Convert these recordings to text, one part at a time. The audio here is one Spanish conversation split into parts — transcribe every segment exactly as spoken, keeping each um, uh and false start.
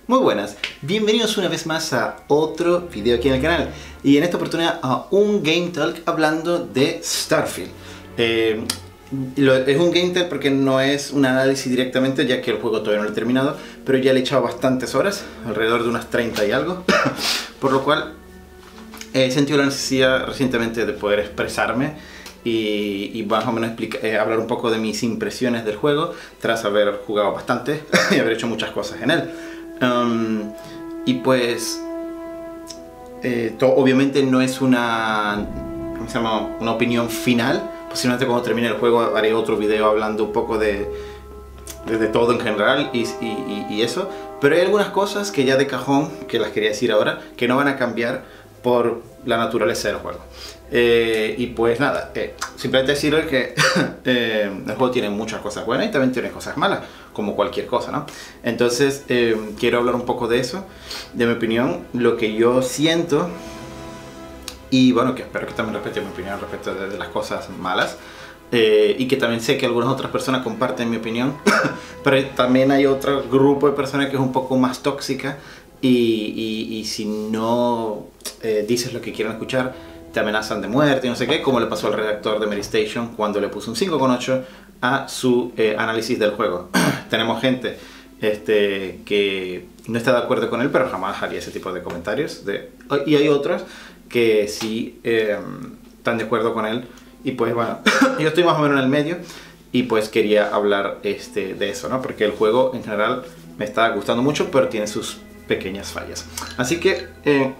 Muy buenas, bienvenidos una vez más a otro video aquí en el canal y en esta oportunidad a un Game Talk hablando de Starfield. Eh, lo, es un Game Talk porque no es un análisis directamente, ya que el juego todavía no lo he terminado, pero ya le he echado bastantes horas, alrededor de unas treinta y algo, por lo cual he sentido la necesidad recientemente de poder expresarme y, y más o menos explica, eh, hablar un poco de mis impresiones del juego tras haber jugado bastante y haber hecho muchas cosas en él. Um, y pues eh, to, obviamente no es una, ¿cómo se llama? Una opinión final. Posiblemente cuando termine el juego haré otro video hablando un poco de, de, de todo en general y, y, y eso. Pero hay algunas cosas que ya de cajón, que las quería decir ahora, que no van a cambiar por la naturaleza del juego. Eh, y pues nada, eh, simplemente decirles que eh, el juego tiene muchas cosas buenas y también tiene cosas malas, como cualquier cosa, ¿no? Entonces eh, quiero hablar un poco de eso, de mi opinión, lo que yo siento y bueno, que espero que también respete mi opinión respecto de, de las cosas malas. Eh, y que también sé que algunas otras personas comparten mi opinión, pero también hay otro grupo de personas que es un poco más tóxica y, y, y si no eh, dices lo que quieren escuchar, te amenazan de muerte y no sé qué, como le pasó al redactor de Mary Station cuando le puso un cinco coma ocho a su eh, análisis del juego. Tenemos gente este, que no está de acuerdo con él, pero jamás haría ese tipo de comentarios. De, y hay otros que sí eh, están de acuerdo con él. Y pues bueno, yo estoy más o menos en el medio y pues quería hablar este, de eso, ¿no? Porque el juego en general me está gustando mucho, pero tiene sus pequeñas fallas. Así que eh,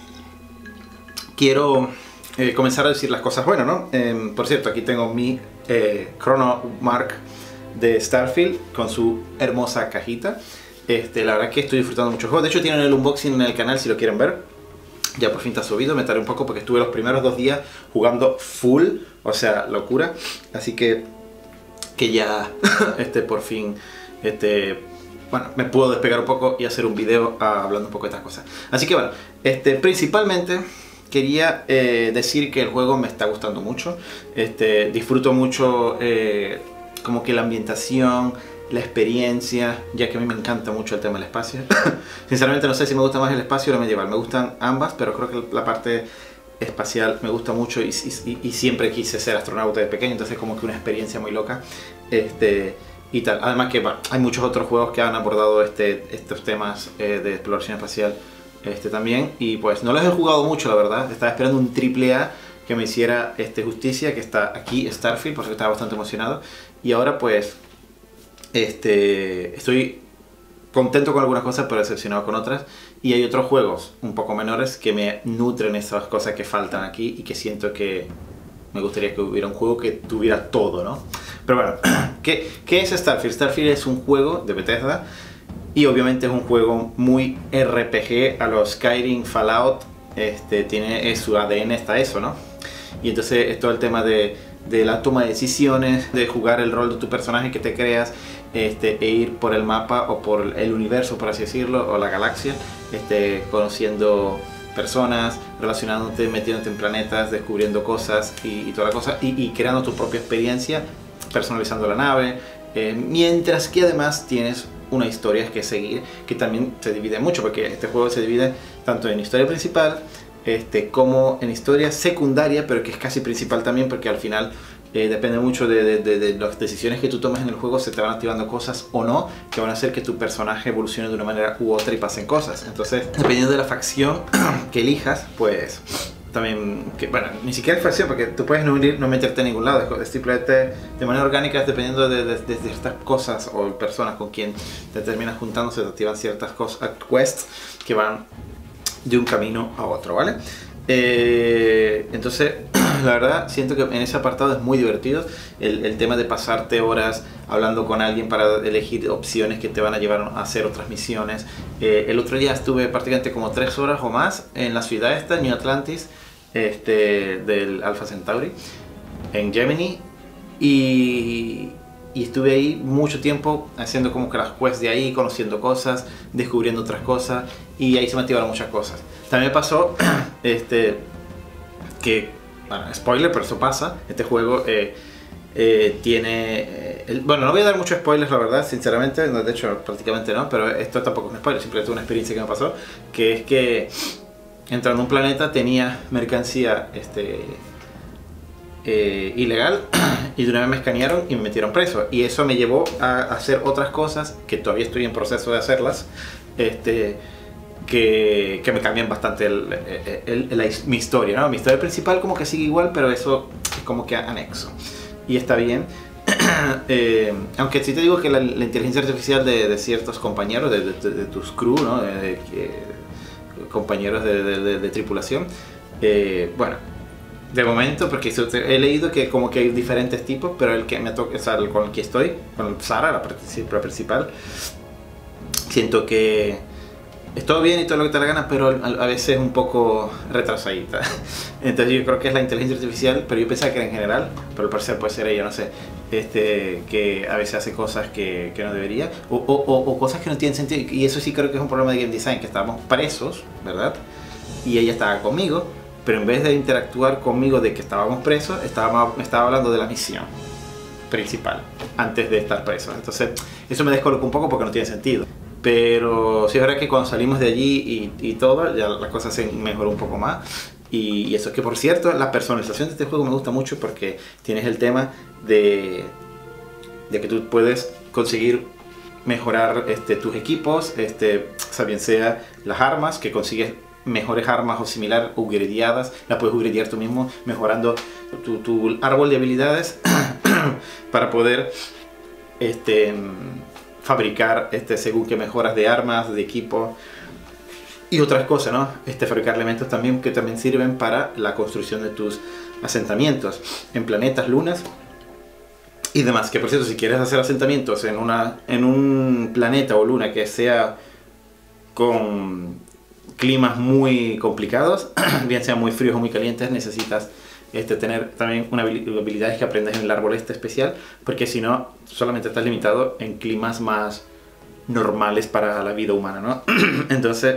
quiero eh, comenzar a decir las cosas buenas, ¿no? Eh, por cierto, aquí tengo mi eh, Chrono Mark de Starfield con su hermosa cajita. Este, la verdad que estoy disfrutando mucho el juego. De hecho, tienen el unboxing en el canal si lo quieren ver. Ya por fin está subido, me tardé un poco porque estuve los primeros dos días jugando full, o sea, locura. Así que, que ya este, por fin, este, bueno, me puedo despegar un poco y hacer un video uh, hablando un poco de estas cosas. Así que bueno, este, principalmente quería eh, decir que el juego me está gustando mucho. Este, disfruto mucho eh, como que la ambientación, la experiencia, ya que a mí me encanta mucho el tema del espacio. Sinceramente no sé si me gusta más el espacio o lo medieval, me gustan ambas, pero creo que la parte espacial me gusta mucho y, y, y siempre quise ser astronauta de pequeño, entonces como que una experiencia muy loca este, y tal. Además que bueno, hay muchos otros juegos que han abordado este, estos temas eh, de exploración espacial este, también, y pues no los he jugado mucho, la verdad. Estaba esperando un triple A que me hiciera este, justicia, que está aquí, Starfield, por eso estaba bastante emocionado, y ahora pues Este, estoy contento con algunas cosas pero decepcionado con otras, y hay otros juegos un poco menores que me nutren esas cosas que faltan aquí y que siento que me gustaría que hubiera un juego que tuviera todo, ¿no? Pero bueno, ¿qué, qué es Starfield? Starfield es un juego de Bethesda y obviamente es un juego muy R P G a los Skyrim, Fallout. Este, tiene su A D N, está eso, ¿no? Y entonces es todo el tema de, de la toma de decisiones, de jugar el rol de tu personaje que te creas, Este, e ir por el mapa o por el universo, por así decirlo, o la galaxia, este, conociendo personas, relacionándote, metiéndote en planetas, descubriendo cosas y, y toda la cosa, y, y creando tu propia experiencia, personalizando la nave, eh, mientras que además tienes una historia que seguir, que también se divide mucho, porque este juego se divide tanto en historia principal este, como en historia secundaria, pero que es casi principal también, porque al final Eh, depende mucho de, de, de, de las decisiones que tú tomes en el juego, se te van activando cosas o no que van a hacer que tu personaje evolucione de una manera u otra y pasen cosas. Entonces, dependiendo de la facción que elijas, pues también, que, bueno, ni siquiera es facción, porque tú puedes no, ir, no meterte en ningún lado, es simplemente de manera orgánica, dependiendo de, de, de ciertas cosas o personas con quien te terminas juntando, se te activan ciertas cosas, quests que van de un camino a otro, ¿vale? Eh, entonces, la verdad, siento que en ese apartado es muy divertido el, el tema de pasarte horas hablando con alguien para elegir opciones que te van a llevar a hacer otras misiones. Eh, el otro día estuve prácticamente como tres horas o más en la ciudad esta, New Atlantis, este, del Alpha Centauri, en Gemini, y, y estuve ahí mucho tiempo haciendo como que las quests de ahí, conociendo cosas, descubriendo otras cosas, y ahí se me activaron muchas cosas. También me pasó este, que, bueno, spoiler, pero eso pasa, este juego eh, eh, tiene, eh, el, bueno, no voy a dar muchos spoilers, la verdad, sinceramente, no, de hecho prácticamente no, pero esto tampoco es un spoiler, simplemente una experiencia que me pasó, que es que entrando a un planeta tenía mercancía este, eh, ilegal y de una vez me escanearon y me metieron preso, y eso me llevó a hacer otras cosas que todavía estoy en proceso de hacerlas, este, que, que me cambian bastante el, el, el, la, mi historia, ¿no? Mi historia principal como que sigue igual, pero eso es como que anexo, y está bien. Eh, aunque sí te digo que la, la inteligencia artificial de, de ciertos compañeros, de, de, de tus crew, ¿no? de, de, de, compañeros de, de, de, de tripulación, eh, bueno, de momento, porque he leído que como que hay diferentes tipos, pero el que me toca, o sea, con el que estoy, con Sara, la, la principal, siento que es todo bien y todo lo que te la gana, pero a veces es un poco retrasadita. Entonces yo creo que es la inteligencia artificial, pero yo pensaba que era en general, pero al parecer puede ser ella, no sé, este, que a veces hace cosas que, que no debería, o, o, o cosas que no tienen sentido, y eso sí creo que es un problema de game design, que estábamos presos, ¿verdad? Y ella estaba conmigo, pero en vez de interactuar conmigo de que estábamos presos, estaba, estaba hablando de la misión principal, antes de estar presos. Entonces eso me descolocó un poco porque no tiene sentido. Pero sí es verdad que cuando salimos de allí y, y todo, ya la cosa se mejoró un poco más. Y, y eso, que por cierto, la personalización de este juego me gusta mucho porque tienes el tema de, de que tú puedes conseguir mejorar este, tus equipos, este, o sea, bien sea las armas, que consigues mejores armas o similar, upgradeadas, la puedes upgradear tú mismo, mejorando tu, tu árbol de habilidades para poder este, fabricar este, según qué mejoras de armas, de equipo y otras cosas, ¿no? Este, fabricar elementos también que también sirven para la construcción de tus asentamientos en planetas, lunas y demás. Que por cierto, si quieres hacer asentamientos en, una, en un planeta o luna que sea con climas muy complicados, bien sean muy fríos o muy calientes, necesitas este, tener también una habilidades que aprendes en el árbol este especial, porque si no, solamente estás limitado en climas más normales para la vida humana, ¿no? Entonces,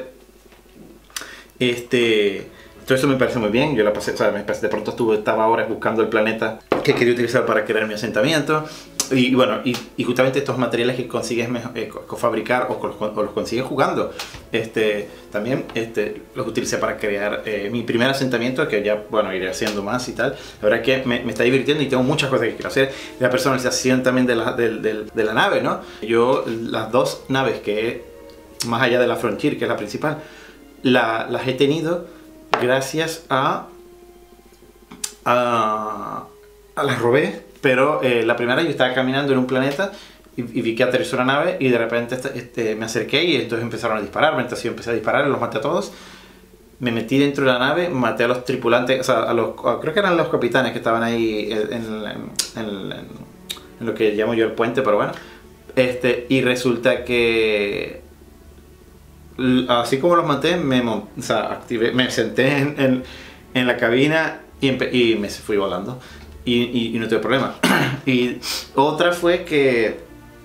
este, todo eso me parece muy bien. Yo la pasé, o sea, me pasé, de pronto estuve, estaba horas buscando el planeta que quería utilizar para crear mi asentamiento. Y, y bueno, y, y justamente estos materiales que consigues eh, fabricar o, o los consigues jugando, este, también este, los utilicé para crear eh, mi primer asentamiento, que ya, bueno, iré haciendo más y tal. La verdad es que me, me está divirtiendo y tengo muchas cosas que quiero hacer. La personalización también de la, de, de, de la nave, ¿no? Yo, las dos naves que, más allá de la Frontier, que es la principal, la, las he tenido gracias a... a, a las robé. Pero eh, la primera yo estaba caminando en un planeta y, y vi que aterrizó una nave y de repente este, este, me acerqué y entonces empezaron a dispararme. Entonces yo empecé a disparar, los maté a todos. Me metí dentro de la nave, maté a los tripulantes, o sea, a los, a, creo que eran los capitanes que estaban ahí en, en, en, en, en lo que llamo yo el puente, pero bueno. Este, y resulta que, así como los maté, me, o sea, activé, me senté en, en, en la cabina y, y me fui volando. Y, y, y no tuve problema. Y otra fue que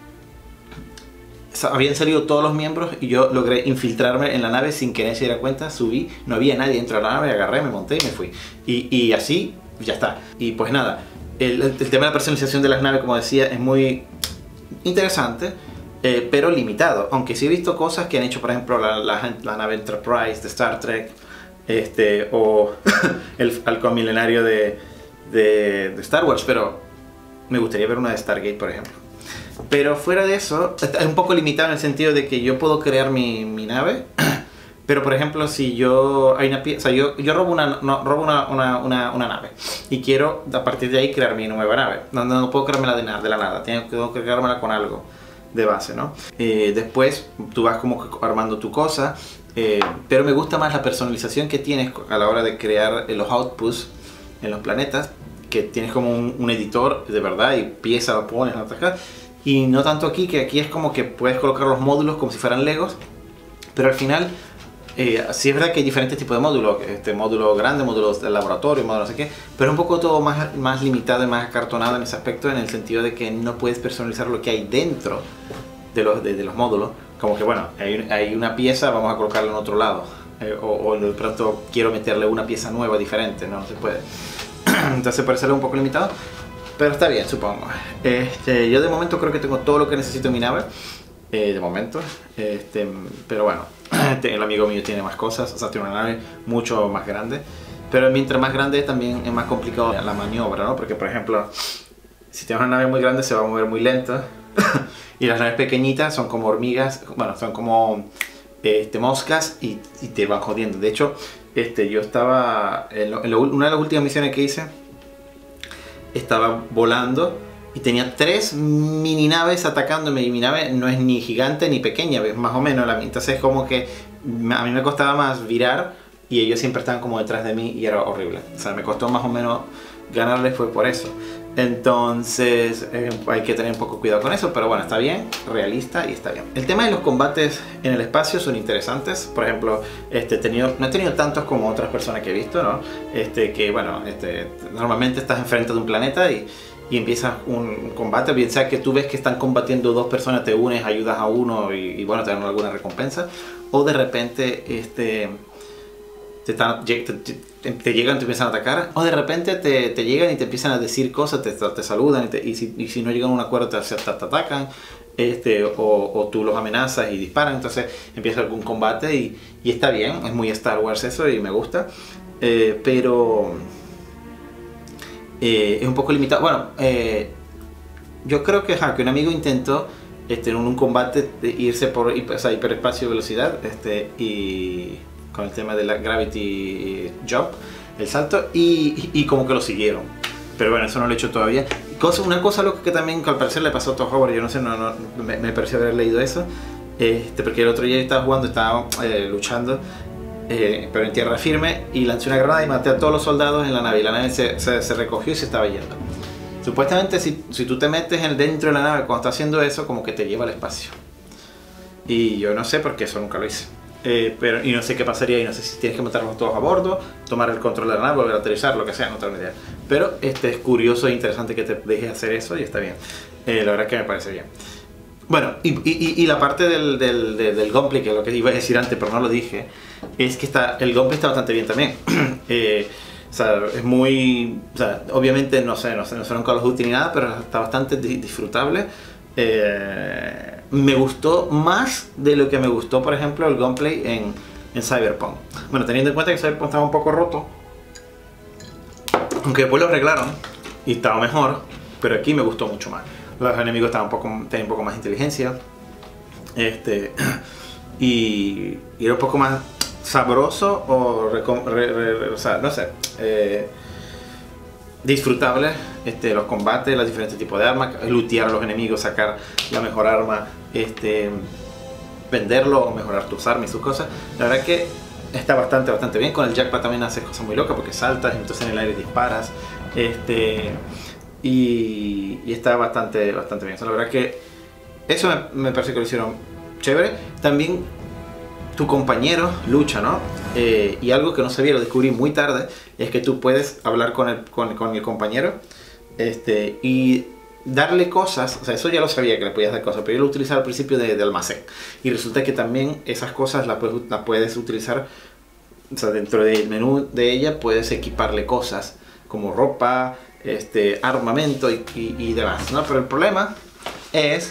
habían salido todos los miembros y yo logré infiltrarme en la nave sin que nadie se diera cuenta. Subí, no había nadie dentro de la nave, agarré, me monté y me fui. Y, y así, ya está. Y pues nada, el, el tema de la personalización de las naves, como decía, es muy interesante, eh, pero limitado. Aunque sí he visto cosas que han hecho, por ejemplo, la, la, la nave Enterprise de Star Trek, este, o el halcón milenario de... De, de Star Wars, pero me gustaría ver una de Stargate, por ejemplo. Pero fuera de eso, es un poco limitado en el sentido de que yo puedo crear mi, mi nave, pero por ejemplo, si yo hay una pieza, o sea, yo, yo robo, una, no, robo una, una, una, una nave y quiero a partir de ahí crear mi nueva nave. No, no, no puedo creármela de, nada, de la nada, tengo, tengo que creármela con algo de base, ¿no? Eh, después tú vas como armando tu cosa, eh, pero me gusta más la personalización que tienes a la hora de crear los outputs en los planetas, que tienes como un, un editor de verdad y piezas lo pones, ¿no? Y no tanto aquí, que aquí es como que puedes colocar los módulos como si fueran legos, pero al final eh, sí es verdad que hay diferentes tipos de módulos, este módulo grande, módulos del laboratorio, módulo no sé qué, pero un poco todo más, más limitado y más acartonado en ese aspecto, en el sentido de que no puedes personalizar lo que hay dentro de los, de, de los módulos, como que bueno, hay, hay una pieza, vamos a colocarla en otro lado. Eh, o, o de pronto quiero meterle una pieza nueva diferente, no, no se puede. Entonces por eso es un poco limitado, Pero está bien, supongo. Este, yo de momento creo que tengo todo lo que necesito en mi nave. Eh, de momento. Este, pero bueno, el amigo mío tiene más cosas. O sea, tiene una nave mucho más grande. Pero mientras más grande también es más complicado la maniobra, ¿no? Porque, por ejemplo, si tienes una nave muy grande se va a mover muy lento. Y las naves pequeñitas son como hormigas. Bueno, son como este, moscas y, y te van jodiendo. De hecho, este, yo estaba... En, lo, en lo, una de las últimas misiones que hice, estaba volando y tenía tres mini naves atacándome, y mi nave no es ni gigante ni pequeña, es más o menos la, entonces es como que a mí me costaba más virar y ellos siempre estaban como detrás de mí y era horrible. O sea, me costó más o menos ganarles, fue por eso. Entonces eh, hay que tener un poco cuidado con eso, pero bueno, está bien, realista y está bien. El tema de los combates en el espacio son interesantes. Por ejemplo, este, he tenido, no he tenido tantos como otras personas que he visto, ¿no? Este, que bueno, este, normalmente estás enfrente de un planeta y, y empiezas un combate, bien sea que tú ves que están combatiendo dos personas, te unes, ayudas a uno y, y bueno, te dan alguna recompensa, o de repente este, te, están, te, te, te llegan y te empiezan a atacar, o de repente te, te llegan y te empiezan a decir cosas, te, te saludan y, te, y, si, y si no llegan a un acuerdo te, te, te atacan, este, o, o tú los amenazas y disparan, entonces empieza algún combate y, y está bien, es muy Star Wars eso y me gusta, eh, pero eh, es un poco limitado. Bueno, eh, yo creo que, ja, que un amigo intentó este, en un combate de irse por o sea, hiperespacio velocidad este, y con el tema de la gravity jump, el salto, y, y, y como que lo siguieron. Pero bueno, eso no lo he hecho todavía. Cosa, una cosa loca que también que al parecer le pasó a Todd Howard, yo no sé, no, no, me, me pareció haber leído eso, este, porque el otro día estaba jugando, estaba eh, luchando, eh, pero en tierra firme, y lancé una granada y maté a todos los soldados en la nave, y la nave se, se, se recogió y se estaba yendo. Supuestamente si, si tú te metes en, dentro de la nave cuando estás haciendo eso, como que te lleva al espacio. Y yo no sé porque eso nunca lo hice. Eh, pero, y no sé qué pasaría, y no sé si tienes que matarlos todos a bordo, tomar el control de la nave, volver a aterrizar, lo que sea, no tengo ni idea. Pero este, es curioso e interesante que te dejes hacer eso y está bien. Eh, la verdad es que me parece bien. Bueno, y, y, y la parte del, del, del, del gunplay, que es lo que iba a decir antes, pero no lo dije, es que está, el gunplay está bastante bien también. eh, o sea, es muy... O sea, obviamente no sé, no sé, no son Call of Duty ni nada, pero está bastante disfrutable. Eh, me gustó más de lo que me gustó, por ejemplo, el gunplay en, en Cyberpunk. Bueno, teniendo en cuenta que Cyberpunk estaba un poco roto, aunque después lo arreglaron y estaba mejor, pero aquí me gustó mucho más. Los enemigos estaban un poco, tenían un poco más inteligencia, este, y, y era un poco más sabroso o, re, re, re, o sea, no sé, eh, disfrutable este, los combates, los diferentes tipos de armas, lootear a los enemigos, sacar la mejor arma, este, venderlo o mejorar tus armas y sus cosas. La verdad que está bastante, bastante bien. Con el jackpot también haces cosas muy locas porque saltas y entonces en el aire disparas. Este, y, y está bastante, bastante bien. O sea, la verdad que eso me, me parece que lo hicieron chévere. También tu compañero lucha, ¿no? Eh, y algo que no sabía, lo descubrí muy tarde, es que tú puedes hablar con el, con, con el compañero este, y darle cosas. O sea, eso ya lo sabía que le podías dar cosas, pero yo lo utilizaba al principio de, de almacén. Y resulta que también esas cosas las puedes, las puedes utilizar, o sea, dentro del menú de ella puedes equiparle cosas como ropa, este, armamento y, y, y demás, ¿no? Pero el problema es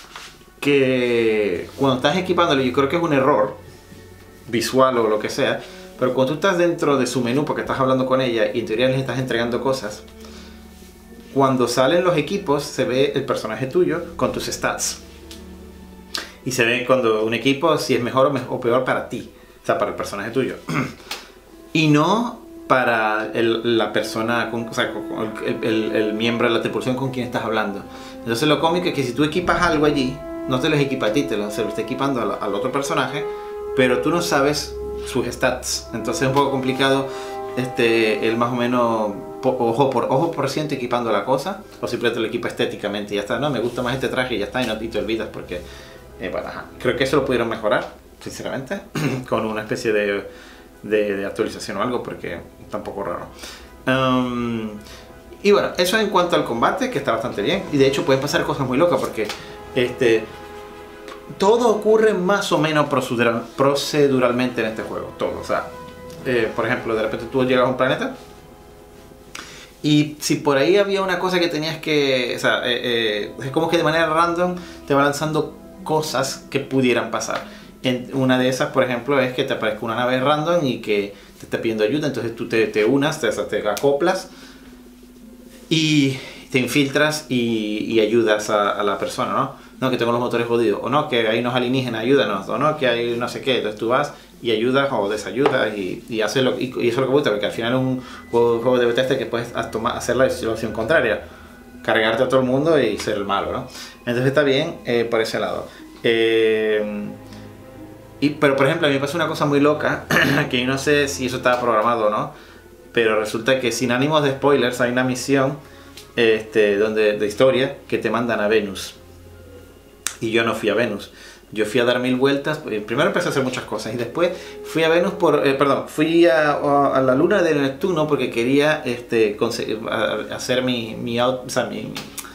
que cuando estás equipándolo, yo creo que es un error visual o lo que sea, pero cuando tú estás dentro de su menú porque estás hablando con ella y en teoría les estás entregando cosas, cuando salen los equipos se ve el personaje tuyo con tus stats y se ve cuando un equipo si es mejor o, mejor, o peor para ti, o sea, para el personaje tuyo y no para el, la persona, con, o sea, el, el, el miembro de la tripulación con quien estás hablando. Entonces lo cómico es que si tú equipas algo allí, no te los equipa a ti, te lo, se lo está equipando al, al otro personaje, pero tú no sabes sus stats, entonces es un poco complicado este, el más o menos po, ojo por ojo por ciento equipando la cosa, o simplemente lo equipa estéticamente y ya está. No, me gusta más este traje y ya está, y, no, y te olvidas porque eh, bueno, ajá. Creo que eso lo pudieron mejorar, sinceramente, con una especie de, de, de actualización o algo, porque está un poco raro. Um, y bueno, eso en cuanto al combate, que está bastante bien, y de hecho pueden pasar cosas muy locas porque este todo ocurre más o menos procedural, proceduralmente en este juego, todo, o sea, eh, por ejemplo, de repente tú llegas a un planeta Y si por ahí había una cosa que tenías que... O sea, eh, eh, es como que de manera random te va lanzando cosas que pudieran pasar. En una de esas, por ejemplo, es que te aparezca una nave random y que te está pidiendo ayuda, entonces tú te, te unas, te, te acoplas y te infiltras y, y ayudas a, a la persona, ¿no? No, que tengo los motores jodidos, o no, que hay unos alienígenas, ayúdanos, o no, que hay no sé qué. Entonces tú vas y ayudas o desayudas y, y haces lo y, y eso es lo que gusta, porque al final es un juego, un juego de Bethesda que puedes tomar, hacer la, la opción contraria, cargarte a todo el mundo y ser el malo, ¿no? Entonces está bien eh, por ese lado. Eh, y, pero por ejemplo, a mí me pasó una cosa muy loca, que yo no sé si eso estaba programado o no, pero resulta que sin ánimos de spoilers hay una misión este, donde, de historia que te mandan a Venus. Y yo no fui a Venus. Yo fui a dar mil vueltas. Primero empecé a hacer muchas cosas y después fui a Venus por... Eh, perdón, fui a, a la luna de Neptuno porque quería este, conseguir, a, hacer mi, mi, out, o sea, mi,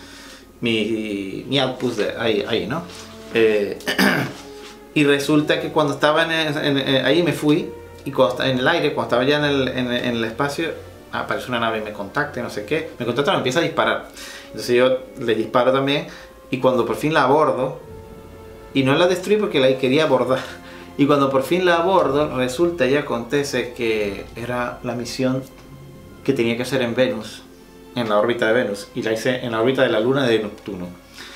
mi, mi outpost de ahí, ahí, ¿no? Eh, y resulta que cuando estaba en, en, en, ahí me fui y cuando estaba en el aire, cuando estaba ya en el, en, en el espacio, aparece una nave y me contacta, no sé qué. Me contacta y me empieza a disparar. Entonces yo le disparo también y cuando por fin la abordo, y no la destruí porque la quería abordar, y cuando por fin la abordo, resulta y acontece que era la misión que tenía que hacer en Venus, en la órbita de Venus, y la hice en la órbita de la luna de Neptuno.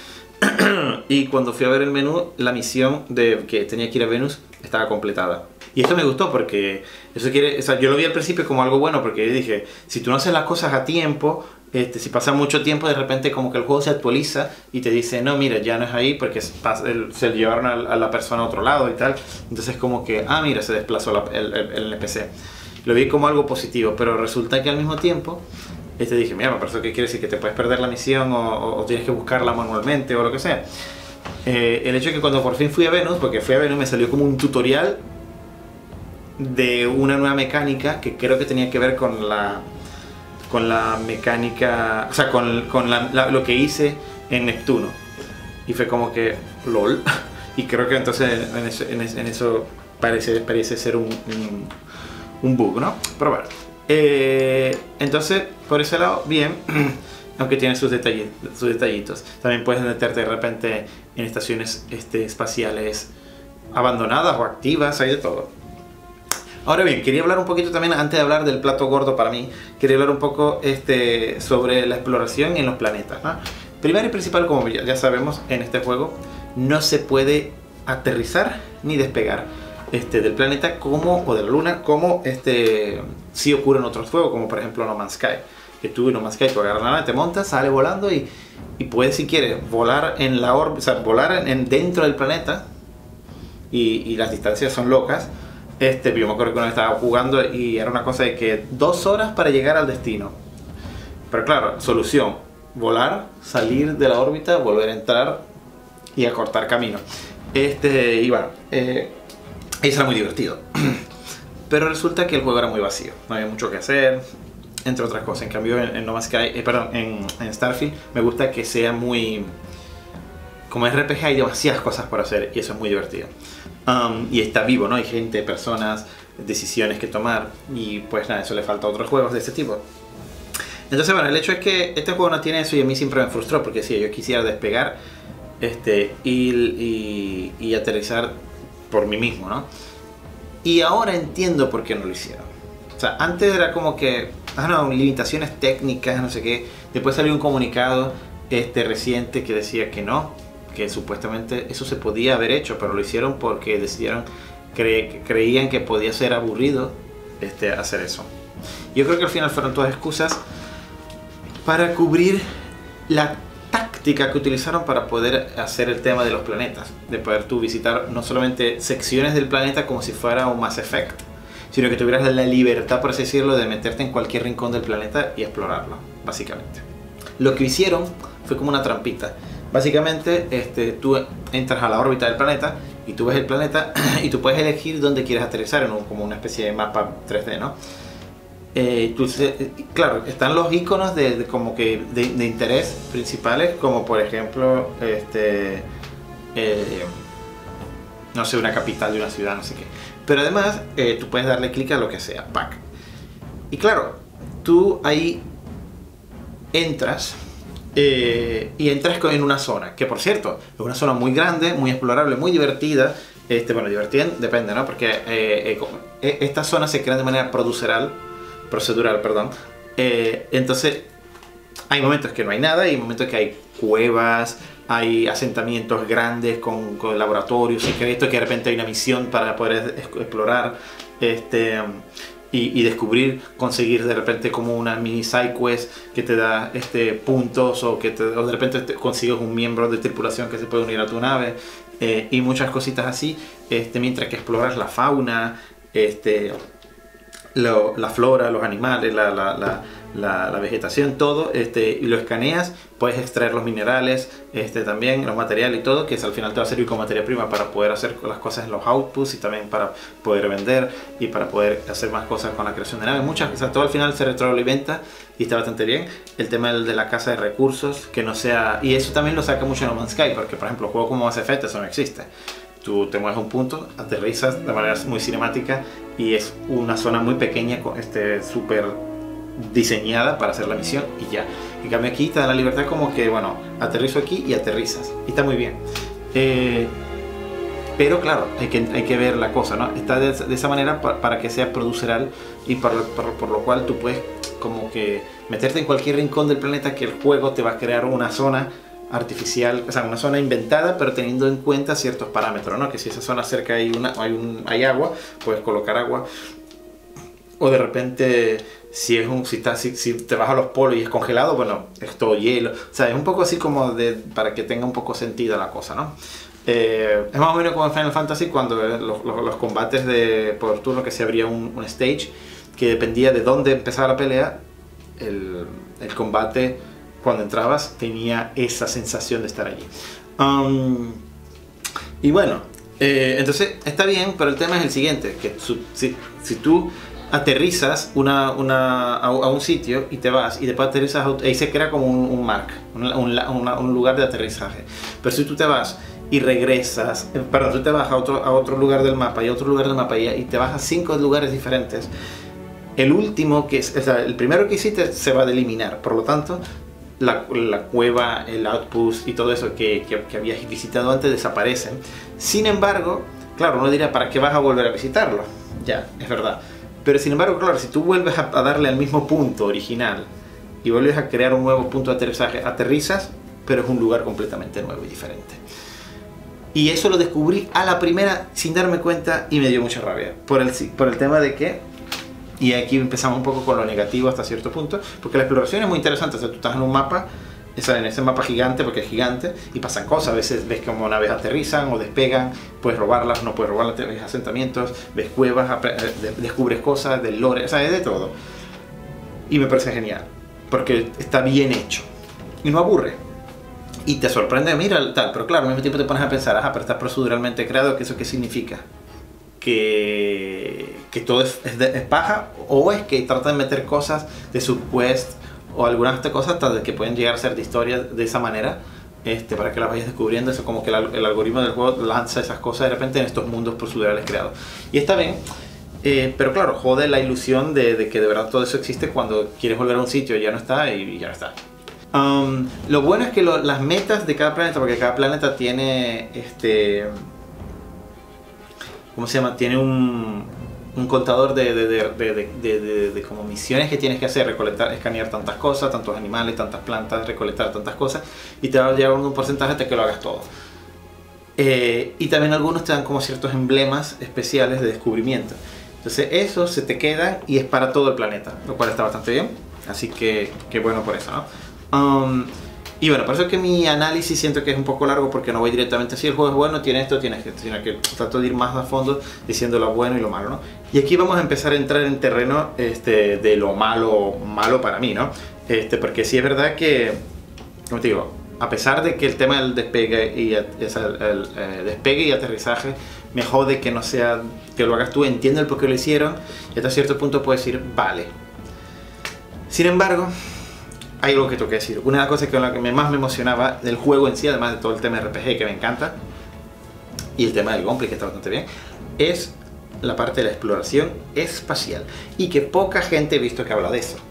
Y cuando fui a ver el menú, la misión de que tenía que ir a Venus estaba completada. Y esto me gustó porque eso quiere, o sea, yo lo vi al principio como algo bueno, porque yo dije, si tú no haces las cosas a tiempo, este, si pasa mucho tiempo, de repente como que el juego se actualiza y te dice, no, mira, ya no es ahí porque se llevaron a la persona a otro lado y tal. Entonces como que, ah, mira, se desplazó la, el, el, el N P C. Lo vi como algo positivo, pero resulta que al mismo tiempo, este, dije, mira, pero eso qué quiere decir, que te puedes perder la misión o, o, o tienes que buscarla manualmente o lo que sea. Eh, el hecho de que cuando por fin fui a Venus, porque fui a Venus, me salió como un tutorial de una nueva mecánica que creo que tenía que ver con la con la mecánica, o sea, con, con la, la, lo que hice en Neptuno, y fue como que lol. Y creo que entonces en eso, en eso, en eso parece, parece ser un, un, un bug, ¿no? Pero bueno, eh, entonces por ese lado bien. Aunque tiene sus detallitos, sus detallitos. También puedes meterte de repente en estaciones este, espaciales abandonadas o activas, hay de todo. Ahora bien, quería hablar un poquito también, antes de hablar del plato gordo para mí, quería hablar un poco este, sobre la exploración en los planetas, ¿no? Primero y principal, como ya sabemos, en este juego no se puede aterrizar ni despegar este, del planeta como, o de la luna, como este, sí ocurre en otros juegos, como por ejemplo No Man's Sky. Que tú en No Man's Sky, tú agarras la nave, te montas, sale volando y, y puedes, si quieres, volar en la órbita, o sea, volar en, en dentro del planeta, y, y las distancias son locas. Este, yo me acuerdo que uno estaba jugando y era una cosa de que dos horas para llegar al destino. Pero claro, solución, volar, salir de la órbita, volver a entrar y acortar camino. Este, y bueno, eh, eso era muy divertido. Pero resulta que el juego era muy vacío, no había mucho que hacer, entre otras cosas. En cambio en, en No Man's Sky, eh, perdón, en, en Starfield me gusta que sea muy... Como R P G hay demasiadas cosas por hacer y eso es muy divertido. Um, y está vivo, ¿no? Hay gente, personas, decisiones que tomar, y pues nada, eso le falta a otros juegos de este tipo. Entonces bueno, el hecho es que este juego no tiene eso y a mí siempre me frustró, porque si sí, yo quisiera despegar este, y, y, y aterrizar por mí mismo, ¿no? Y ahora entiendo por qué no lo hicieron. O sea, antes era como que, ah no, limitaciones técnicas, no sé qué. Después salió un comunicado este, reciente que decía que no, que supuestamente eso se podía haber hecho, pero lo hicieron porque decidieron, cre creían que podía ser aburrido este, hacer eso. Yo creo que al final fueron todas excusas para cubrir la táctica que utilizaron para poder hacer el tema de los planetas, de poder tú visitar no solamente secciones del planeta como si fuera un Mass Effect, sino que tuvieras la libertad, por así decirlo, de meterte en cualquier rincón del planeta y explorarlo, básicamente. Lo que hicieron fue como una trampita. Básicamente, este, tú entras a la órbita del planeta y tú ves el planeta y tú puedes elegir dónde quieres aterrizar, en un, como una especie de mapa tres D, ¿no? Eh, tú, claro, están los iconos de, de como que de, de interés principales, como por ejemplo, este, eh, no sé, una capital de una ciudad, no sé qué. Pero además, eh, tú puedes darle clic a lo que sea, pack. Y claro, tú ahí entras eh, y entras en una zona, que por cierto, es una zona muy grande, muy explorable, muy divertida. Este, bueno, divertida depende, ¿no? Porque eh, eh, estas zonas se crean de manera procedural, procedural, perdón. Eh, entonces, hay momentos que no hay nada, hay momentos que hay cuevas, hay asentamientos grandes con, con laboratorios secretos, que de repente hay una misión para poder explorar este, y, y descubrir, conseguir de repente como una mini side quest que te da este, puntos, o que te, o de repente te consigues un miembro de tripulación que se puede unir a tu nave. Eh, y muchas cositas así, este, mientras que exploras la fauna, este, lo, la flora, los animales, la, la, la, la, la vegetación, todo, este, y lo escaneas, puedes extraer los minerales, este, también los materiales y todo, que es, al final te va a servir como materia prima para poder hacer las cosas en los outputs y también para poder vender y para poder hacer más cosas con la creación de naves. Muchas cosas, todo al final se retroalimenta y está bastante bien. El tema de la casa de recursos, que no sea... Y eso también lo saca mucho en No Man's Sky, porque por ejemplo, juegos como Mass Effect, eso no existe. Tú te mueves a un punto, aterrizas de manera muy cinemática y es una zona muy pequeña, este, súper diseñada para hacer la misión y ya. En cambio aquí te da la libertad como que, bueno, aterrizo aquí y aterrizas. Y está muy bien. Eh, pero claro, hay que, hay que ver la cosa, ¿no? Está de, de esa manera pa, para que sea procedural y por, por, por lo cual tú puedes como que meterte en cualquier rincón del planeta, que el juego te va a crear una zona artificial, o sea, una zona inventada, pero teniendo en cuenta ciertos parámetros, ¿no? Que si esa zona cerca hay, una, hay, un, hay agua, puedes colocar agua. O de repente, si, es un, si, está, si, si te vas a los polos y es congelado, bueno, es todo hielo. O sea, es un poco así como de, para que tenga un poco sentido la cosa, ¿no? Eh, es más o menos como en Final Fantasy, cuando eh, los, los, los combates de, por turno, que se abría un, un stage, que dependía de dónde empezaba la pelea, el, el combate, cuando entrabas, tenía esa sensación de estar allí. Um, y bueno, eh, entonces está bien, pero el tema es el siguiente, que su, si, si tú aterrizas una, una, a, a un sitio y te vas y después aterrizas, ahí se crea como un, un mark, un, un, un lugar de aterrizaje. Pero si tú te vas y regresas, eh, perdón, tú te vas a otro, a otro lugar del mapa y a otro lugar del mapa y, y te vas a cinco lugares diferentes, el último, que es, o sea, el primero que hiciste se va a eliminar, por lo tanto la, la cueva, el outpost y todo eso que, que, que habías visitado antes desaparecen. Sin embargo, claro, uno dirá, ¿para qué vas a volver a visitarlo? Ya, es verdad. Pero sin embargo, claro, si tú vuelves a, a darle al mismo punto original y vuelves a crear un nuevo punto de aterrizaje, aterrizas, pero es un lugar completamente nuevo y diferente. Y eso lo descubrí a la primera sin darme cuenta y me dio mucha rabia. Por el, por el tema de que, y aquí empezamos un poco con lo negativo hasta cierto punto, porque la exploración es muy interesante. O sea, tú estás en un mapa, en ese mapa gigante, porque es gigante, y pasan cosas. A veces ves como naves aterrizan o despegan, puedes robarlas, no puedes robarlas, ves asentamientos, ves cuevas, descubres cosas del lore, o sea, es de todo. Y me parece genial, porque está bien hecho y no aburre. Y te sorprende, mira, tal, pero claro, al mismo tiempo te pones a pensar, ajá, pero está proceduralmente creado, ¿que eso qué significa? Que, que todo es, es, de, es paja, o es que trata de meter cosas de subquest o algunas cosas que pueden llegar a ser de historia de esa manera, este, para que las vayas descubriendo. Eso como que el, el algoritmo del juego lanza esas cosas de repente en estos mundos procedurales creados. Y está bien, eh, pero claro, jode la ilusión de, de que de verdad todo eso existe cuando quieres volver a un sitio y ya no está, y, y ya no está. Um, lo bueno es que lo, las metas de cada planeta, porque cada planeta tiene este... ¿cómo se llama? Tiene un, un contador de, de, de, de, de, de, de como misiones que tienes que hacer, recolectar, escanear tantas cosas, tantos animales, tantas plantas, recolectar tantas cosas, y te va a llegar un porcentaje hasta que lo hagas todo. Eh, y también algunos te dan como ciertos emblemas especiales de descubrimiento. Entonces eso se te queda y es para todo el planeta, lo cual está bastante bien. Así que, que bueno por eso, ¿no? Um, Y bueno, por eso es que mi análisis siento que es un poco largo, porque no voy directamente así, el juego es bueno, tiene esto, tiene esto, sino que trato de ir más a fondo diciendo lo bueno y lo malo, ¿no? Y aquí vamos a empezar a entrar en terreno este, de lo malo, malo para mí, ¿no? Este, porque sí es verdad que, como te digo, a pesar de que el tema del despegue y, es el, el, el eh, despegue y aterrizaje me jode que no sea, que lo hagas tú, entiendo el por qué lo hicieron, y hasta cierto punto puedes decir, vale. Sin embargo, hay algo que tengo que decir. Una de las cosas que, la que más me emocionaba del juego en sí, además de todo el tema R P G que me encanta, y el tema del gameplay que está bastante bien, es la parte de la exploración espacial. Y que poca gente he visto que habla de eso.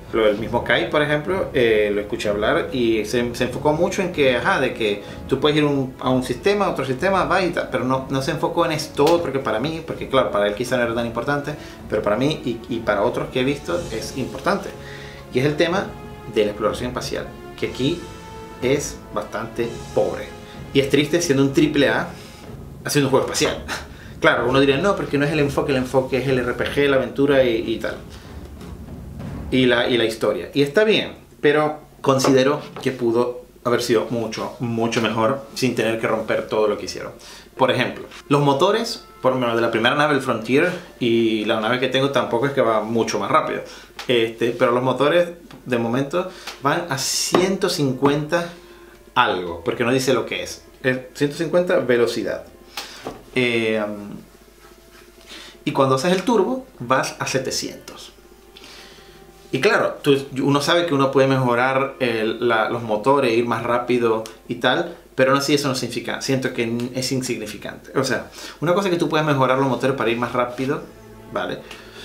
Lo del mismo Kai, por ejemplo, eh, lo escuché hablar y se, se enfocó mucho en que, ajá, de que tú puedes ir un, a un sistema, a otro sistema, va y tal, pero no, no se enfocó en esto otro que para mí, porque claro, para él quizá no era tan importante, pero para mí y, y para otros que he visto es importante. Y es el tema de la exploración espacial, que aquí es bastante pobre. Y es triste siendo un triple A haciendo un juego espacial. Claro, uno diría, no, porque no es el enfoque, el enfoque es el R P G, la aventura y, y tal. Y la, y la historia. Y está bien, pero considero que pudo haber sido mucho, mucho mejor sin tener que romper todo lo que hicieron. Por ejemplo, los motores, por lo menos de la primera nave, el Frontier, y la nave que tengo tampoco es que va mucho más rápido. Este, pero los motores, de momento, van a ciento cincuenta algo, porque no dice lo que es. Es ciento cincuenta velocidad. Eh, y cuando haces el turbo, vas a setecientos. Y claro, tú, uno sabe que uno puede mejorar el, la, los motores, ir más rápido y tal, pero aún así eso no significa, siento que es insignificante. O sea, una cosa es que tú puedes mejorar los motores para ir más rápido, ¿vale?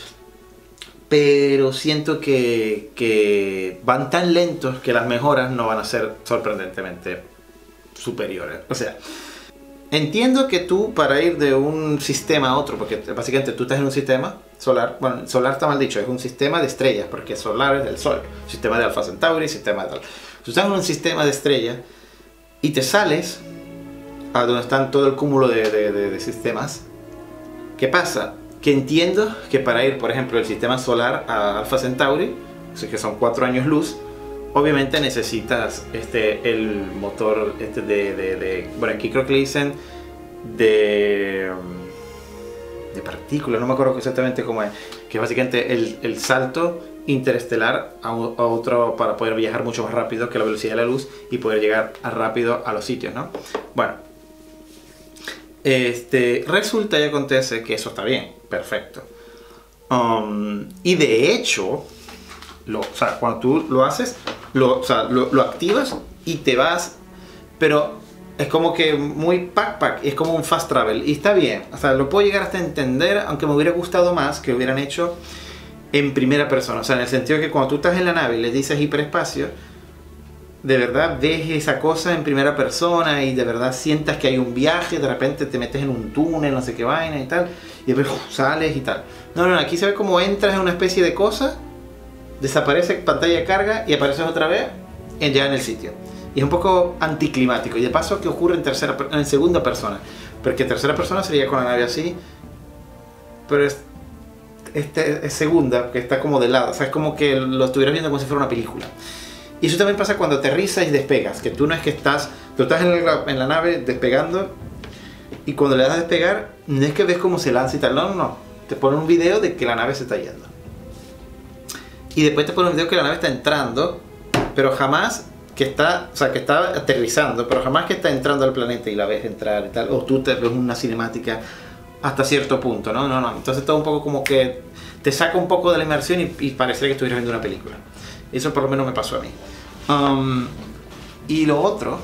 Pero siento que, que van tan lentos que las mejoras no van a ser sorprendentemente superiores. O sea, entiendo que tú para ir de un sistema a otro, porque básicamente tú estás en un sistema solar, bueno, solar está mal dicho, es un sistema de estrellas, porque solar es del Sol, sistema de Alpha Centauri, sistema de tal. Tú estás en un sistema de estrellas y te sales a donde están todo el cúmulo de, de, de, de sistemas. ¿Qué pasa? Que entiendo que para ir, por ejemplo, del sistema solar a Alpha Centauri, que son cuatro años luz, obviamente necesitas este, el motor este de, de, de... Bueno, aquí creo que le dicen de... de partículas, no me acuerdo exactamente cómo es. Que básicamente el, el salto interestelar a, a otro para poder viajar mucho más rápido que la velocidad de la luz y poder llegar rápido a los sitios, ¿no? Bueno, este, resulta y acontece que eso está bien, perfecto. Um, y de hecho, lo, o sea, cuando tú lo haces, lo, o sea, lo, lo activas y te vas, pero es como que muy pack pack, es como un fast travel y está bien, o sea, lo puedo llegar hasta entender, aunque me hubiera gustado más que lo hubieran hecho en primera persona, o sea, en el sentido que cuando tú estás en la nave y le dices hiperespacio, de verdad ves esa cosa en primera persona y de verdad sientas que hay un viaje, de repente te metes en un túnel, no sé qué vaina y tal, y después uf, sales y tal. No, no, aquí se ve como entras en una especie de cosa, desaparece pantalla de carga y apareces otra vez ya en el sitio. Y es un poco anticlimático. Y de paso que ocurre en, tercera, en segunda persona. Porque tercera persona sería con la nave así. Pero es, este, es segunda, que está como de lado. O sea, es como que lo estuvieras viendo como si fuera una película. Y eso también pasa cuando aterrizas y despegas. Que tú no es que estás... Tú estás en la, en la nave despegando. Y cuando le das a despegar, no es que ves cómo se lanza y tal. No, no, no. Te pone un video de que la nave se está yendo. Y después te pone un video que la nave está entrando. Pero jamás... que está, o sea, que está aterrizando, pero jamás que está entrando al planeta y la ves entrar y tal, o tú te ves una cinemática hasta cierto punto, ¿no? No, no, entonces todo un poco como que te saca un poco de la inmersión y, y parecería que estuvieras viendo una película. Eso por lo menos me pasó a mí. Um, y lo otro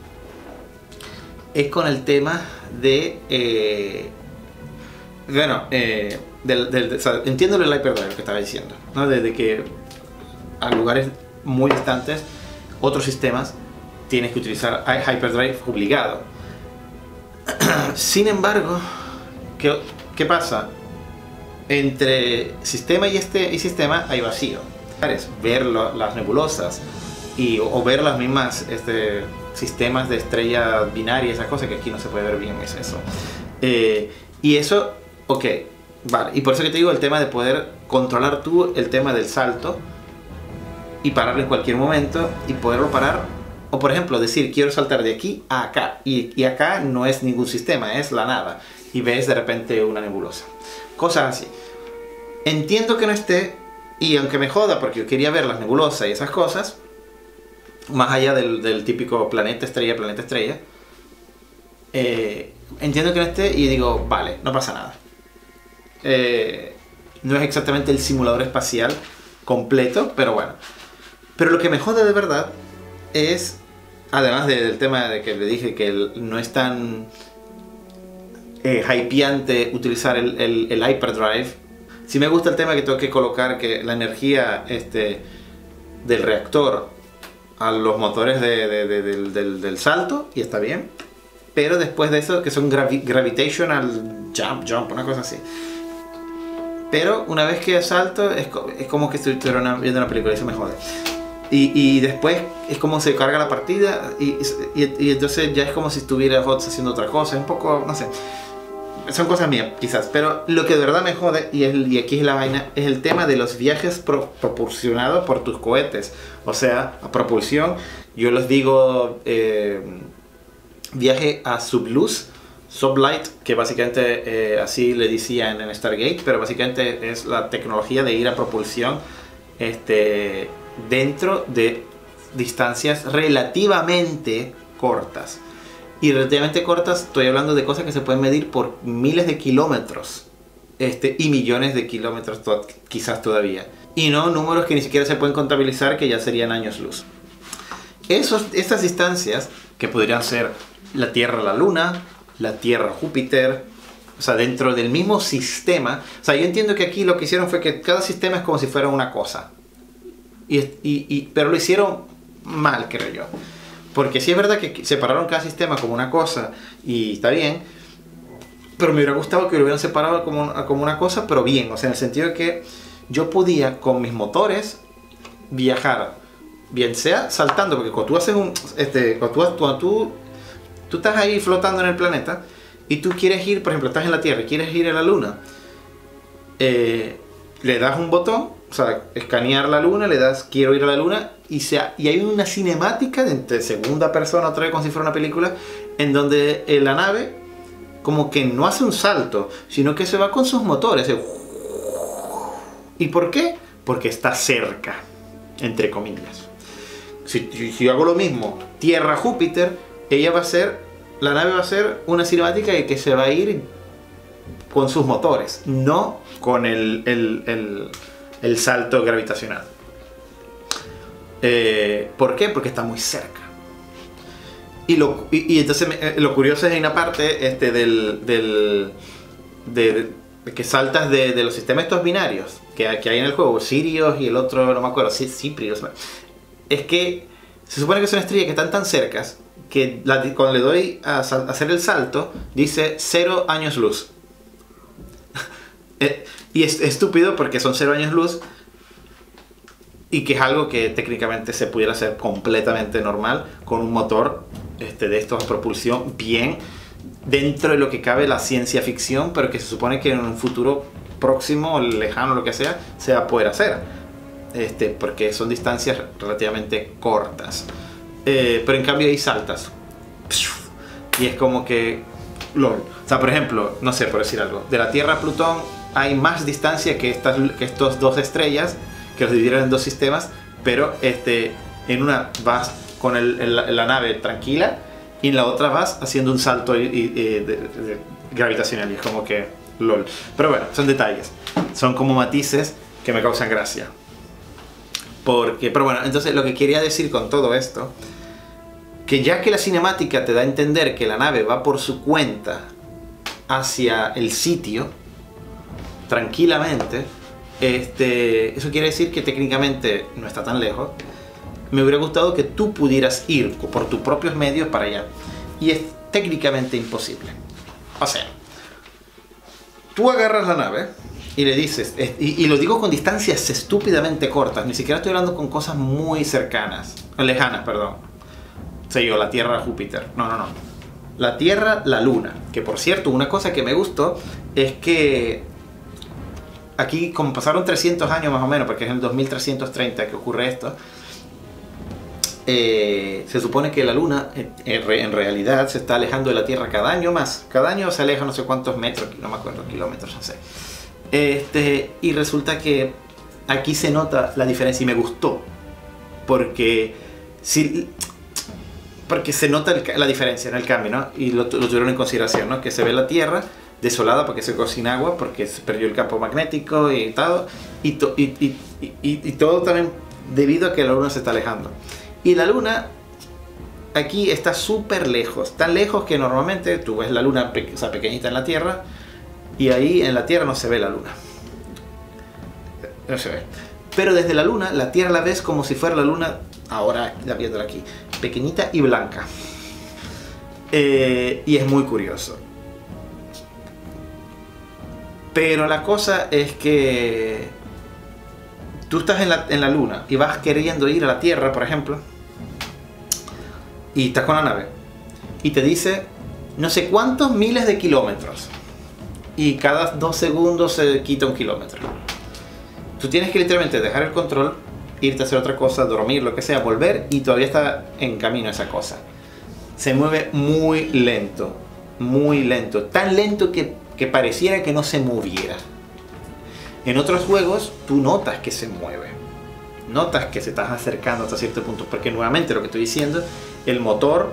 es con el tema de, eh, bueno, eh, del, del, o sea, entiendo el hyperdrive que estaba diciendo, ¿no? Desde que a lugares muy distantes otros sistemas tienes que utilizar hyperdrive obligado. Sin embargo, ¿qué, qué pasa? Entre sistema y este y sistema hay vacío. Ver lo, las nebulosas y, o ver las mismas este, sistemas de estrella binaria, esas cosas que aquí no se puede ver bien, es eso. Eh, y eso, ok, vale. Y por eso que te digo el tema de poder controlar tú el tema del salto y pararlo en cualquier momento y poderlo parar, o por ejemplo decir quiero saltar de aquí a acá y, y acá no es ningún sistema, es la nada y ves de repente una nebulosa, cosas así. Entiendo que no esté, y aunque me joda porque yo quería ver las nebulosas y esas cosas más allá del, del típico planeta estrella planeta estrella, eh, entiendo que no esté y digo vale, no pasa nada. Eh, no es exactamente el simulador espacial completo, pero bueno. Pero lo que me jode de verdad es, además del tema de que le dije que el, no es tan eh, hypeante utilizar el, el, el hyperdrive, sí me gusta el tema que tengo que colocar que la energía este, del reactor a los motores de, de, de, de, del, del salto, y está bien. Pero después de eso, que son gravi gravitational jump, jump, una cosa así. Pero una vez que salto, es, co es como que estuviera viendo una película, y eso me jode. Y, y después es como se carga la partida, y, y, y entonces ya es como si estuviera H O T S haciendo otra cosa, un poco, no sé. Son cosas mías, quizás, pero lo que de verdad me jode, y, es, y aquí es la vaina, es el tema de los viajes pro proporcionados por tus cohetes. O sea, a propulsión, yo les digo eh, viaje a subluz, sublight, que básicamente eh, así le decían en Stargate, pero básicamente es la tecnología de ir a propulsión este, dentro de distancias relativamente cortas. Y relativamente cortas, estoy hablando de cosas que se pueden medir por miles de kilómetros este, y millones de kilómetros to quizás todavía. Y no números que ni siquiera se pueden contabilizar, que ya serían años luz. Esos, estas distancias, que podrían ser la Tierra a la Luna, la Tierra a Júpiter, o sea, dentro del mismo sistema. O sea, yo entiendo que aquí lo que hicieron fue que cada sistema es como si fuera una cosa. Y, y, y, pero lo hicieron mal, creo yo. Porque sí es verdad que separaron cada sistema como una cosa, y está bien, pero me hubiera gustado que lo hubieran separado como, como una cosa, pero bien. O sea, en el sentido de que yo podía, con mis motores, viajar, bien sea saltando, porque cuando tú haces un... Este, cuando tú, cuando tú, tú estás ahí flotando en el planeta, y tú quieres ir, por ejemplo, estás en la Tierra y quieres ir a la Luna, eh, le das un botón, o sea, escanear la Luna, le das quiero ir a la Luna, y, sea, y hay una cinemática de, de segunda persona, otra vez como si fuera una película, en donde eh, la nave como que no hace un salto, sino que se va con sus motores. Eh, ¿Y por qué? Porque está cerca, entre comillas. Si, si yo hago lo mismo, Tierra-Júpiter, ella va a ser, la nave va a ser una cinemática de que se va a ir con sus motores, no con el, el, el, el salto gravitacional. Eh, ¿Por qué? Porque está muy cerca. Y, lo, y, y entonces me, lo curioso es en una parte este, del, del, de, de que saltas de, de los sistemas estos binarios que, que hay en el juego, Sirius y el otro, no me acuerdo, Cyprius. Es que se supone que son estrellas que están tan cercas que la, cuando le doy a, a hacer el salto, dice cero años luz. eh, y es estúpido porque son cero años luz. Y que es algo que técnicamente se pudiera hacer completamente normal con un motor este, de estos de propulsión bien dentro de lo que cabe la ciencia ficción, pero que se supone que en un futuro próximo, lejano, lo que sea, se va a poder hacer. Este, porque son distancias relativamente cortas. Eh, pero en cambio ahí saltas. Y es como que... LOL. O sea, por ejemplo, no sé, por decir algo, de la Tierra a Plutón hay más distancia que estas que estos dos estrellas, que los dividieron en dos sistemas, pero este, en una vas con el, el, la nave tranquila y en la otra vas haciendo un salto y, y, de, de, gravitacional, y es como que lol. Pero bueno, son detalles, son como matices que me causan gracia. Porque, pero bueno, entonces lo que quería decir con todo esto, que ya que la cinemática te da a entender que la nave va por su cuenta hacia el sitio, tranquilamente, Este, eso quiere decir que técnicamente no está tan lejos. Me hubiera gustado que tú pudieras ir por tus propios medios para allá. Y es técnicamente imposible. O sea, tú agarras la nave y le dices, y, y lo digo con distancias estúpidamente cortas, ni siquiera estoy hablando con cosas muy cercanas, lejanas, perdón. O sea, yo, la Tierra a Júpiter. No, no, no. La Tierra, la Luna. Que por cierto, una cosa que me gustó es que aquí, como pasaron trescientos años más o menos, porque es en el dos mil trescientos treinta que ocurre esto, eh, se supone que la Luna en, en realidad se está alejando de la Tierra cada año más. Cada año se aleja no sé cuántos metros, no me acuerdo, kilómetros, no sé. Este, y resulta que aquí se nota la diferencia y me gustó. Porque, si, porque se nota el, la diferencia, ¿no? El cambio, ¿no? Y lo, lo tuvieron en consideración, ¿no? Que se ve la Tierra desolada porque se quedó sin agua, porque se perdió el campo magnético y todo, y, to, y, y, y, y todo también debido a que la Luna se está alejando. Y la Luna aquí está súper lejos, tan lejos que normalmente tú ves la Luna pe o sea, pequeñita en la Tierra, y ahí en la Tierra no se ve la Luna. No se ve. Pero desde la luna, la Tierra la ves como si fuera la luna, ahora la viéndola aquí, pequeñita y blanca. Eh, y es muy curioso. Pero la cosa es que tú estás en la, en la luna y vas queriendo ir a la Tierra, por ejemplo, y estás con la nave y te dice no sé cuántos miles de kilómetros y cada dos segundos se quita un kilómetro. Tú tienes que literalmente dejar el control, irte a hacer otra cosa, dormir, lo que sea, volver y todavía está en camino esa cosa. Se mueve muy lento, muy lento, tan lento que, que pareciera que no se moviera. En otros juegos tú notas que se mueve, notas que se estás acercando hasta cierto punto, porque nuevamente lo que estoy diciendo, el motor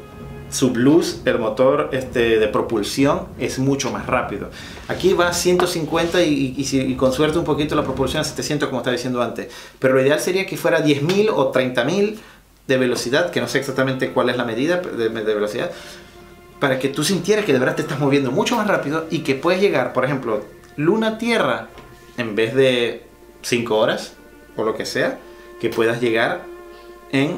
Subluz, el motor este, de propulsión es mucho más rápido. Aquí va a ciento cincuenta y, y, y con suerte un poquito la propulsión a setecientos como estaba diciendo antes, pero lo ideal sería que fuera diez mil o treinta mil de velocidad, que no sé exactamente cuál es la medida de, de velocidad, para que tú sintieras que de verdad te estás moviendo mucho más rápido y que puedes llegar, por ejemplo, Luna-Tierra, en vez de cinco horas o lo que sea, que puedas llegar en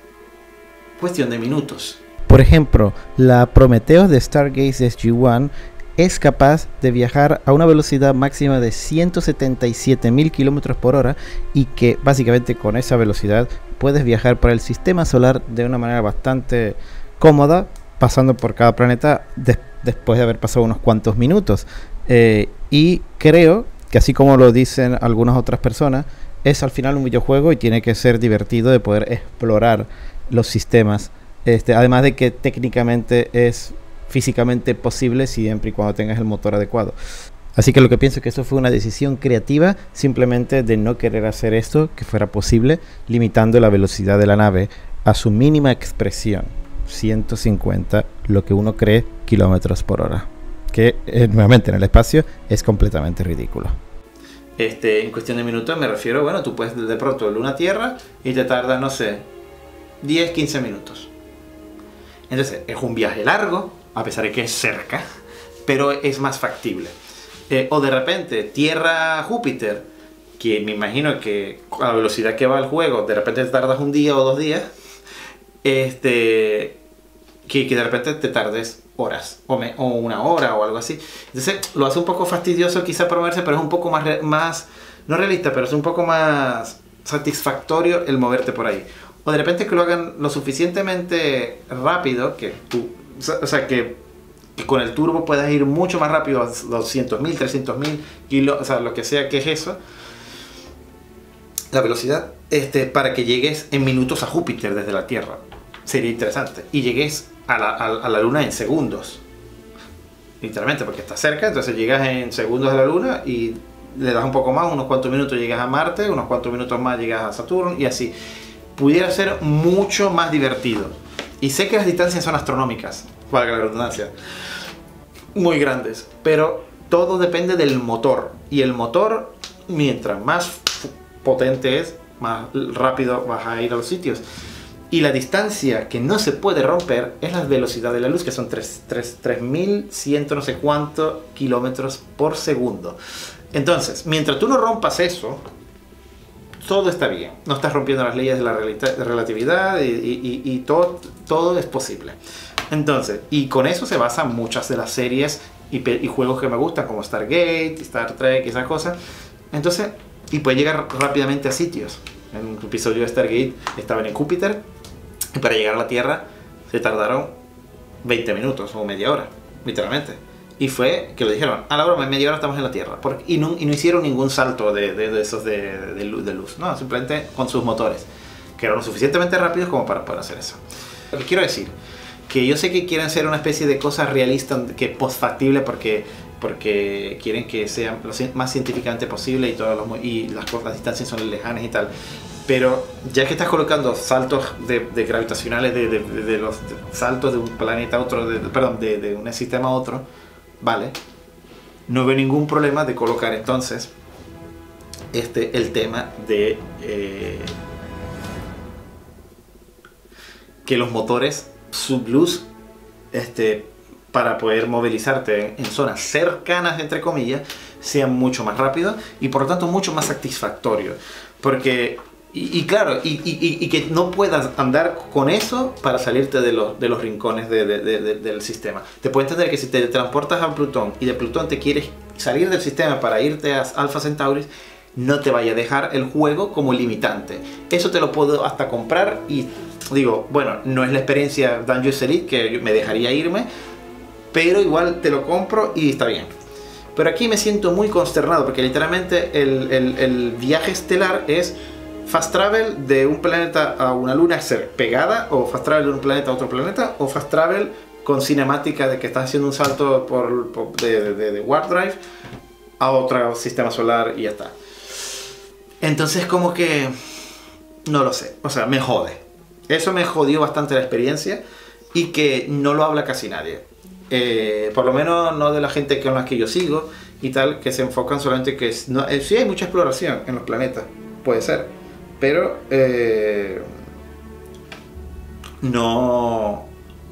cuestión de minutos. Por ejemplo, la Prometheus de Stargate S G uno es capaz de viajar a una velocidad máxima de ciento setenta y siete mil kilómetros por hora y que básicamente con esa velocidad puedes viajar por el sistema solar de una manera bastante cómoda, pasando por cada planeta de después de haber pasado unos cuantos minutos. Eh, y creo que así como lo dicen algunas otras personas, es al final un videojuego y tiene que ser divertido de poder explorar los sistemas. Este, además de que técnicamente es físicamente posible siempre y cuando tengas el motor adecuado. Así que lo que pienso es que eso fue una decisión creativa simplemente de no querer hacer esto que fuera posible, limitando la velocidad de la nave a su mínima expresión, ciento cincuenta, lo que uno cree, kilómetros por hora, que eh, nuevamente en el espacio es completamente ridículo. Este, en cuestión de minutos me refiero, bueno, tú puedes de pronto Luna-Tierra y te tarda, no sé, diez a quince minutos. Entonces es un viaje largo, a pesar de que es cerca, pero es más factible. Eh, o de repente Tierra-Júpiter, que me imagino que a la velocidad que va el juego, de repente te tardas un día o dos días, este, que, que de repente te tardes horas, o, me, o una hora o algo así. Entonces lo hace un poco fastidioso quizá para moverse, pero es un poco más, más, no realista, pero es un poco más satisfactorio el moverte por ahí. O de repente que lo hagan lo suficientemente rápido que tú, o sea, que, que con el turbo puedas ir mucho más rápido a doscientos mil, trescientos mil kilos, o sea, lo que sea que es eso, la velocidad, este, para que llegues en minutos a Júpiter desde la Tierra. Sería interesante. Y llegues a la, a, a la Luna en segundos. Literalmente, porque está cerca, entonces llegas en segundos a la Luna y le das un poco más, unos cuantos minutos llegas a Marte, unos cuantos minutos más llegas a Saturno y así. Pudiera ser mucho más divertido. Y sé que las distancias son astronómicas, valga la redundancia, muy grandes, pero todo depende del motor. Y el motor, mientras más potente es, más rápido vas a ir a los sitios. Y la distancia que no se puede romper es la velocidad de la luz, que son tres mil cien no sé cuántos kilómetros por segundo. Entonces, mientras tú no rompas eso, todo está bien, no estás rompiendo las leyes de la relatividad y, y, y todo, todo es posible. Entonces, y con eso se basan muchas de las series y, y juegos que me gustan, como Stargate, Star Trek y esas cosas. Entonces, y puedes llegar rápidamente a sitios. En un episodio de Stargate estaban en Júpiter y para llegar a la Tierra se tardaron veinte minutos o media hora, literalmente. Y fue que lo dijeron, a la hora de media hora estamos en la Tierra. Porque, y, no, y no hicieron ningún salto de, de, de esos de, de, luz, de luz. No, simplemente con sus motores, que eran lo suficientemente rápidos como para poder hacer eso. Lo que quiero decir, que yo sé que quieren hacer una especie de cosa realista, que post-factible, porque, porque quieren que sea lo más científicamente posible y, todos los, y las, las distancias son lejanas y tal. Pero ya que estás colocando saltos de, de gravitacionales, de, de, de, de los de saltos de un planeta a otro, de, perdón, de, de un sistema a otro, vale, no veo ningún problema de colocar entonces este, el tema de eh, que los motores Subluz este, para poder movilizarte en zonas cercanas, entre comillas, sean mucho más rápidos y por lo tanto mucho más satisfactorios. Porque, y, y claro, y, y, y que no puedas andar con eso para salirte de los, de los rincones de, de, de, de, del sistema. Te puedo entender que si te transportas a Plutón y de Plutón te quieres salir del sistema para irte a Alpha Centauri, no te vaya a dejar el juego como limitante. Eso te lo puedo hasta comprar y digo, bueno, no es la experiencia Dangerous Elite que me dejaría irme, pero igual te lo compro y está bien. Pero aquí me siento muy consternado porque literalmente el, el, el viaje estelar es fast travel de un planeta a una luna pegada, o fast travel de un planeta a otro planeta, o fast travel con cinemática de que estás haciendo un salto por, por, de, de, de Warp Drive a otro sistema solar y ya está. Entonces como que no lo sé, o sea, me jode. Eso me jodió bastante la experiencia y que no lo habla casi nadie. Eh, por lo menos no de la gente con la que yo sigo y tal, que se enfocan solamente que es, no, eh, sí hay mucha exploración en los planetas, puede ser, pero eh, no,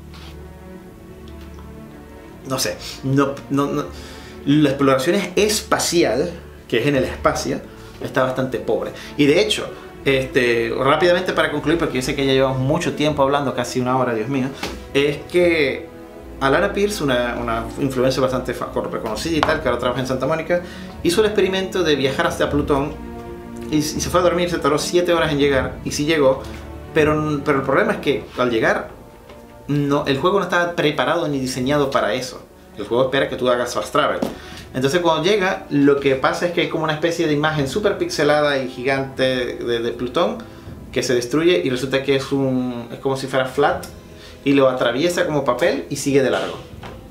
no sé, no, no, no, la exploración espacial, que es en el espacio, está bastante pobre. Y de hecho, este, rápidamente para concluir, porque yo sé que ya llevamos mucho tiempo hablando, casi una hora, Dios mío, es que Alana Pierce, una, una influencer bastante reconocida y tal, que ahora trabaja en Santa Mónica, hizo el experimento de viajar hasta Plutón y, y se fue a dormir, se tardó siete horas en llegar, y sí llegó, pero, pero el problema es que al llegar, no, el juego no estaba preparado ni diseñado para eso. El juego espera que tú hagas fast travel. Entonces cuando llega, lo que pasa es que hay como una especie de imagen súper pixelada y gigante de, de Plutón que se destruye y resulta que es, un, es como si fuera flat, y lo atraviesa como papel y sigue de largo.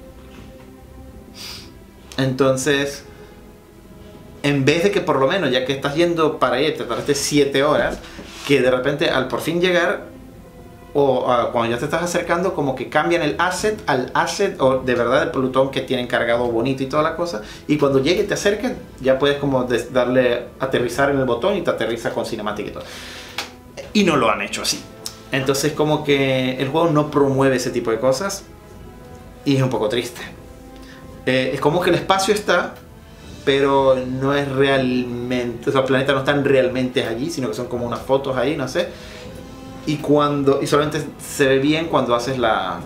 Entonces, en vez de que por lo menos, ya que estás yendo para allá, te tardaste siete horas, que de repente al por fin llegar, o uh, cuando ya te estás acercando, como que cambian el asset al asset o de verdad el Plutón que tienen cargado bonito y toda la cosa, y cuando llegue y te acerquen, ya puedes como darle aterrizar en el botón y te aterriza con cinemática y todo. Y no lo han hecho así. Entonces como que el juego no promueve ese tipo de cosas y es un poco triste. Eh, es como que el espacio está, pero no es realmente, o sea, los planetas no están realmente allí, sino que son como unas fotos ahí, no sé. Y cuando y solamente se ve bien cuando haces la,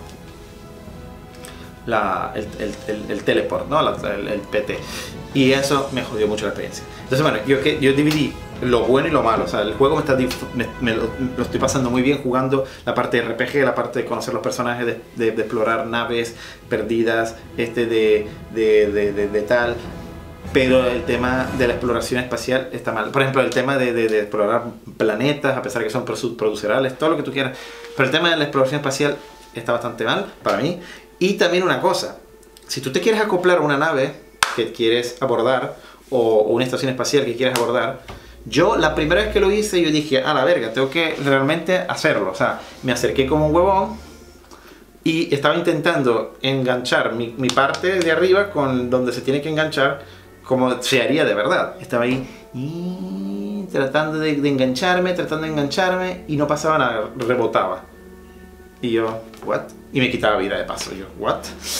la el, el, el, el teleport, ¿no? La, el, el P T. Y eso me jodió mucho la experiencia. Entonces bueno, yo, yo dividí lo bueno y lo malo. O sea, el juego me, está, me, me lo, lo estoy pasando muy bien jugando la parte de R P G, la parte de conocer los personajes, de, de, de explorar naves perdidas, este de, de, de, de, de tal. Pero el tema de la exploración espacial está mal. Por ejemplo, el tema de, de, de explorar planetas, a pesar de que son producerales, todo lo que tú quieras. Pero el tema de la exploración espacial está bastante mal para mí. Y también una cosa, si tú te quieres acoplar a una nave que quieres abordar, o, o una estación espacial que quieres abordar, yo la primera vez que lo hice, yo dije, a la verga, tengo que realmente hacerlo. O sea, me acerqué como un huevón y estaba intentando enganchar mi, mi parte de arriba con donde se tiene que enganchar, como se haría de verdad. Estaba ahí y tratando de, de engancharme, tratando de engancharme y no pasaba nada, rebotaba. Y yo, ¿what? Y me quitaba vida de paso. Yo, ¿what?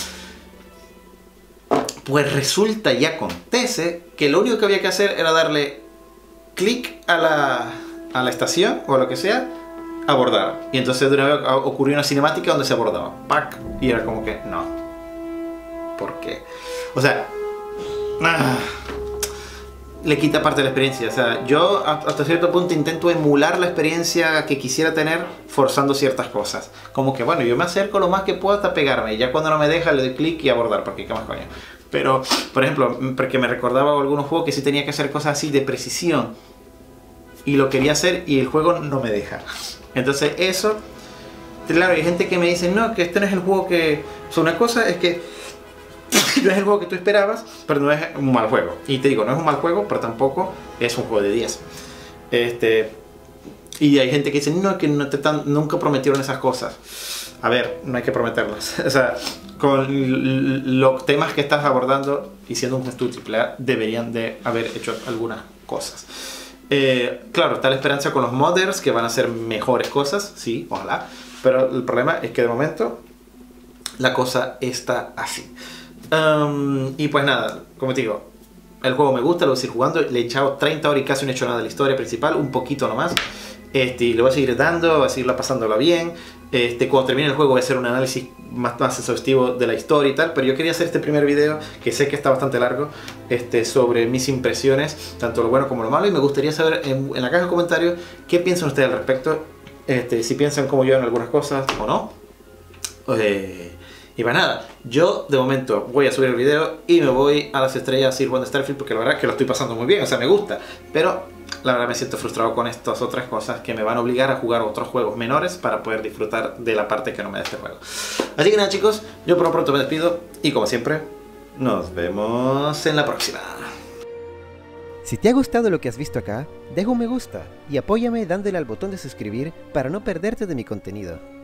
Pues resulta y acontece que lo único que había que hacer era darle clic a la, a la estación o a lo que sea, abordar. Y entonces de una vez ocurrió una cinemática donde se abordaba. ¡Pac! Y era como que, no. ¿Por qué? O sea, ah, le quita parte de la experiencia. O sea, yo hasta cierto punto intento emular la experiencia que quisiera tener forzando ciertas cosas. Como que, bueno, yo me acerco lo más que puedo hasta pegarme. Y ya cuando no me deja le doy clic y abordar, porque qué más coño. Pero, por ejemplo, porque me recordaba algunos juegos que sí tenía que hacer cosas así de precisión. Y lo quería hacer y el juego no me deja. Entonces eso, claro, hay gente que me dice, no, que este no es el juego que... O sea, una cosa es que no es el juego que tú esperabas, pero no es un mal juego. Y te digo, no es un mal juego, pero tampoco es un juego de diez. Este, y hay gente que dice, no, que no te tan, nunca prometieron esas cosas. A ver, no hay que prometerlas. O sea, con los temas que estás abordando y siendo un estudio triple A, deberían de haber hecho algunas cosas. Eh, claro, está la esperanza con los modders que van a hacer mejores cosas, sí, ojalá. Pero el problema es que de momento la cosa está así. Um, y pues nada, como te digo, el juego me gusta, lo voy a seguir jugando. Le he echado treinta horas y casi no he hecho nada de la historia principal, un poquito nomás. Este, y le voy a seguir dando, voy a seguir pasándola bien. Este, cuando termine el juego voy a hacer un análisis más, más exhaustivo de la historia y tal. Pero yo quería hacer este primer video, que sé que está bastante largo, este, sobre mis impresiones, tanto lo bueno como lo malo. Y me gustaría saber en, en la caja de comentarios qué piensan ustedes al respecto. Este, si piensan como yo en algunas cosas o no. Eh, y para nada, yo de momento voy a subir el video y me voy a las estrellas a seguir jugando Starfield, porque la verdad es que lo estoy pasando muy bien, o sea, me gusta. Pero la verdad me siento frustrado con estas otras cosas que me van a obligar a jugar otros juegos menores para poder disfrutar de la parte que no me da este juego. Así que nada, chicos, yo por lo pronto me despido y como siempre, nos vemos en la próxima. Si te ha gustado lo que has visto acá, deja un me gusta y apóyame dándole al botón de suscribir para no perderte de mi contenido.